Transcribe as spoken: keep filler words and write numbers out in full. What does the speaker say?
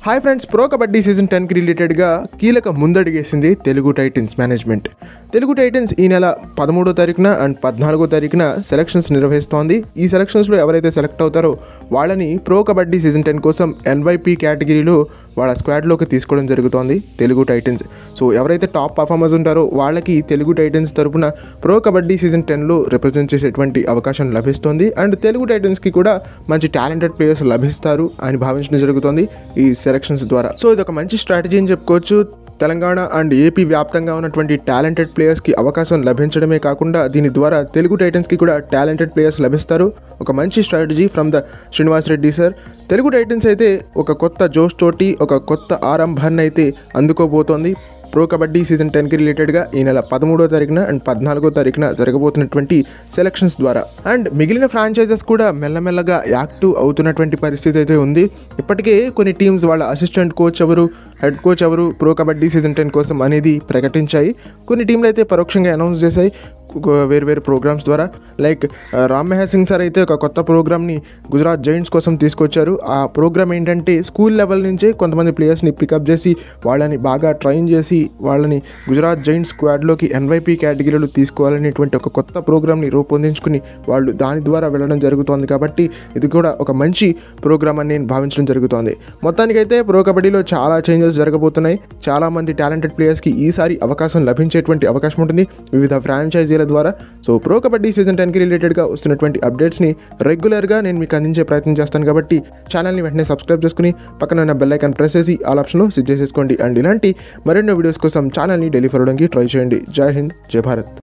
Hi friends, pro kabaddi season టెన్కి రిలేటెడ్గా కీలక ముందడుగేసింది Telugu Titans management. Telugu Titans ఈ నెల పదమూడో తారీఖున అండ్ పద్నాలుగో తారీఖున సెలక్షన్స్ నిర్వహిస్తోంది. ఈ సెలక్షన్స్లో ఎవరైతే సెలెక్ట్ అవుతారో వాళ్ళని ప్రో కబడ్డీ సీజన్ టెన్ కోసం ఎన్వైపీ కేటగిరీలో వాళ్ళ స్క్వాడ్లోకి తీసుకోవడం జరుగుతోంది తెలుగు టైటన్స్. సో ఎవరైతే టాప్ పర్ఫార్మర్స్ ఉంటారో వాళ్ళకి తెలుగు టైటన్స్ తరపున ప్రో కబడ్డీ సీజన్ టెన్లో రిప్రజెంట్ చేసేటువంటి అవకాశం లభిస్తుంది. అండ్ తెలుగు టైటన్స్కి కూడా మంచి టాలెంటెడ్ ప్లేయర్స్ లభిస్తారు అని భావించడం జరుగుతుంది ఈ సెలక్షన్స్ ద్వారా. సో ఇది ఒక మంచి స్ట్రాటజీ అని చెప్పుకోవచ్చు. తెలంగాణ అండ్ ఏపీ వ్యాప్తంగా ఉన్నటువంటి టాలెంటెడ్ ప్లేయర్స్కి అవకాశం లభించడమే కాకుండా దీని ద్వారా తెలుగు టైటన్స్కి కూడా టాలెంటెడ్ ప్లేయర్స్ లభిస్తారు. ఒక మంచి strategy from the Srinivas Reddy sir. Telugu Titans అయితే ఒక కొత్త జోష్ తోటి ఒక కొత్త ఆరంభాన్ని అయితే అందుకోబోతోంది ప్రో కబడ్డీ సీజన్ టెన్కి రిలేటెడ్గా ఈ నెల పదమూడో తారీఖున అండ్ పద్నాలుగో తారీఖున జరగబోతున్నటువంటి సెలక్షన్స్ ద్వారా. అండ్ మిగిలిన ఫ్రాంచైజెస్ కూడా మెల్లమెల్లగా యాక్టివ్ అవుతున్నటువంటి పరిస్థితి అయితే ఉంది. ఇప్పటికే కొన్ని టీమ్స్ వాళ్ళ అసిస్టెంట్ కోచ్ ఎవరు, హెడ్ కోచ్ ఎవరు ప్రో కబడ్డీ సీజన్ టెన్ కోసం అనేది ప్రకటించాయి. కొన్ని టీంలు అయితే పరోక్షంగా అనౌన్స్ చేశాయి వేరు వేరు ప్రోగ్రామ్స్ ద్వారా. లైక్ రామ్ మెహర్ సింగ్ సార్ అయితే ఒక కొత్త ప్రోగ్రామ్ని గుజరాత్ జైంట్స్ కోసం తీసుకొచ్చారు. ఆ ప్రోగ్రామ్ ఏంటంటే స్కూల్ లెవెల్ నుంచే కొంతమంది ప్లేయర్స్ని పికప్ చేసి వాళ్ళని బాగా ట్రైన్ చేసి వాళ్ళని గుజరాత్ జైంట్స్ స్క్వాడ్లోకి ఎన్వైపీ కేటగిరీలో తీసుకోవాలనేటువంటి ఒక కొత్త ప్రోగ్రామ్ని రూపొందించుకుని వాళ్ళు దాని ద్వారా వెళ్ళడం జరుగుతోంది. కాబట్టి ఇది కూడా ఒక మంచి ప్రోగ్రామ్ అని నేను భావించడం జరుగుతోంది. మొత్తానికైతే ప్రో కబడ్డీలో చాలా చేంజెస్ జరగబోతున్నాయి. చాలామంది టాలెంటెడ్ ప్లేయర్స్కి ఈసారి అవకాశం లభించేటువంటి అవకాశం ఉంటుంది వివిధ ఫ్రాంచైజీల ద్వారా. సో ప్రో కబడ్డీ సీజన్ టెన్కి రిలేటెడ్గా వస్తున్నటువంటి అప్డేట్స్ని రెగ్యులర్గా నేను మీకు అందించే ప్రయత్నం చేస్తాను. కాబట్టి ఛానల్ని వెంటనే సబ్స్క్రైబ్ చేసుకుని పక్కన ఉన్న బెల్ ఐకాన్ ప్రెస్ చేసి ఆల్ ఆప్షన్లో సెట్ చేసేసుకోండి. అండ్ ఇలాంటి మరెన్నో వీడియోస్ కోసం ఛానల్ని డైలీ ఫాలో అవడానికి ట్రై చేయండి. జై హింద్, జై భారత్.